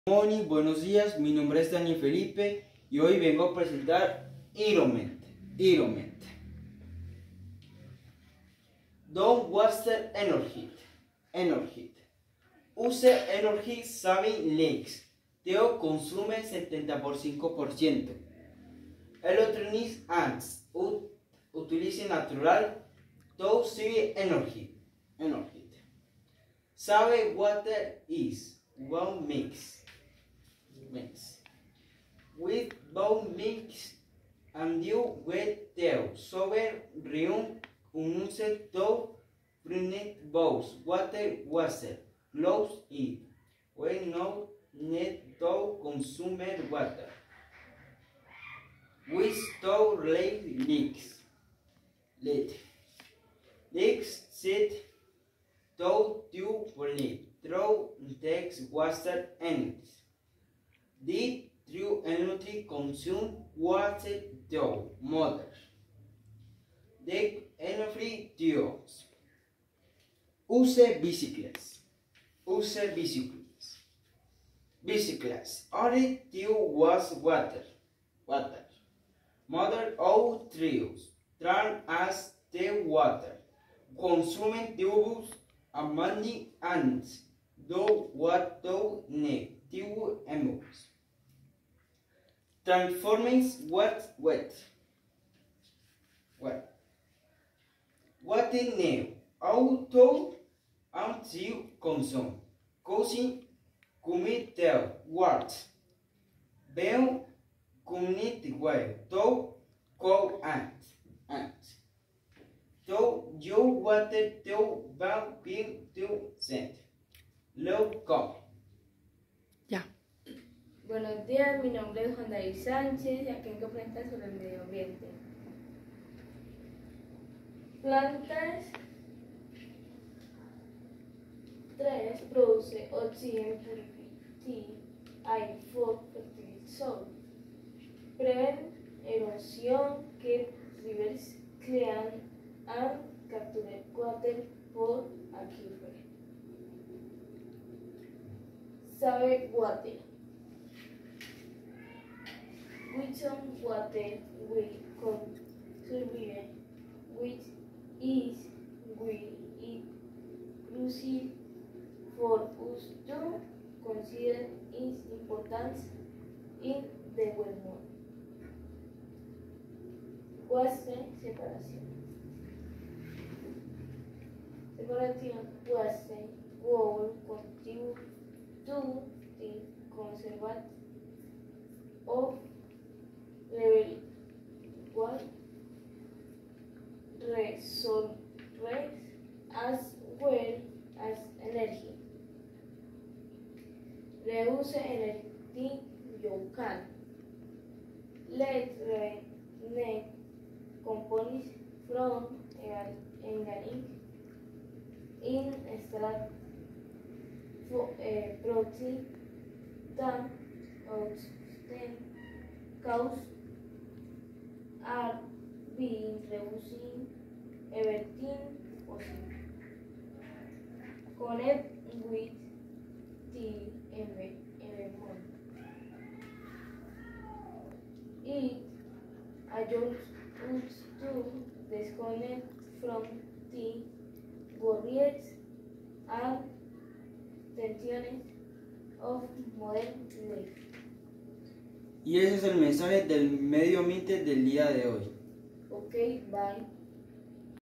Moni, buenos días, mi nombre es Daniel Felipe y hoy vengo a presentar Iroment. Don't waste energy. Use energy saving leaks. Teo consume 75%. Electronics ants. Utilice natural to save energy. Save water is one mix. With both mix and you wet teo sobre rium unuse to print bows water close it when no need to consume water with to leaks sit to print through takes water ends the true energy consume water to motors. The energy tubes. Use bicycles. Only tube was water. Mother of trees. Turn as the water. Consuming tubes among ants. Do what do need. Tube emus. Transforming wet. What in new? Auto until consume. Causing committel words. Bell community way. To call ant. To you water to bound pin to send. Low call. Ya. Buenos días, mi nombre es Juan David Sánchez y aquí vengo a presentar sobre el medio ambiente. Plantas 3 produce oxígeno purified air for fertile soil. Prevent erosión que rivers clean and capture water for aquifer. Save water. Which water will conserve, which is it crucial for us to consider its importance in the world. Waste separation. Waste will contribute to the conservation of level 1 resources as well as energy. Reduce energy you can. Let net components from organic in extract protein that obtain cause are being reducing everything possible. Connect with the environment. It allows us to disconnect from the worries and tensions of modern life. Y ese es el mensaje del medio ambiente del día de hoy. Ok, bye.